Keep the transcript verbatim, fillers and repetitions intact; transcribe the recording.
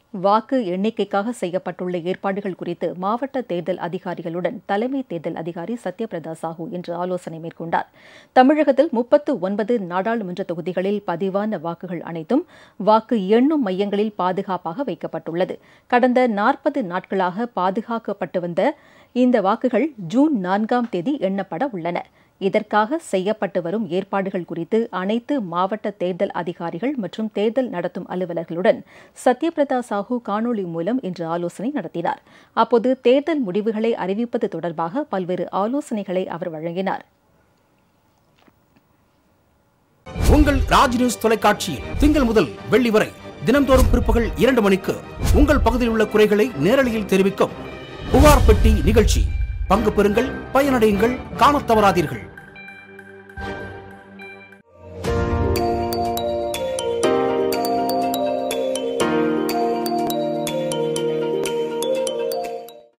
வாக்கு எண்ணிக்கைக்காக செய்யப்பட்டுள்ள ஏற்பாடுகள் குறித்து மாவட்ட தேர்தல் அதிகாரிகளுடன் தலைமை தேர்தல் அதிகாரி சத்யபிரதா சாஹூ இன்று ஆலோசனை மேற்கொண்டார். தமிழகத்தில் முப்பத்து ஒன்பது நாடாளுமன்ற தொகுதிகளில் பதிவான வாக்குகள் அனைத்தும் வாக்கு எண்ணும் மையங்களில் பாதுகாப்பாக வைக்கப்பட்டுள்ளது. கடந்த நாற்பது நாட்களாக பாதுகாக்கப்பட்டு வந்த இந்த வாக்குகள் ஜூன் நான்காம் தேதி எண்ணப்பட உள்ளன. இதற்காக செய்யப்பட்டு வரும் ஏற்பாடுகள் குறித்து அனைத்து மாவட்ட தேர்தல் அதிகாரிகள் மற்றும் தேர்தல் நடத்தும் அலுவலர்களுடன் சத்யபிரதா சாஹூ காணொலி மூலம் இன்று ஆலோசனை நடத்தினார். அப்போது தேர்தல் முடிவுகளை அறிவிப்பது தொடர்பாக பல்வேறு ஆலோசனைகளை அவர் வழங்கினார். உங்கள் ராஜ் நியூஸ் தொலைக்காட்சியில் திங்கள் முதல் வெள்ளி வரை தினந்தோறும் பிற்பகல் இரண்டு மணிக்கு உங்கள் பகுதியில் உள்ள குறைகளை நேரலையில் தெரிவிக்கும் புகார் பெட்டி நிகழ்ச்சி. பங்கு பெறுங்கள், பயனடையுங்கள், காணத் தவறாதீர்கள்.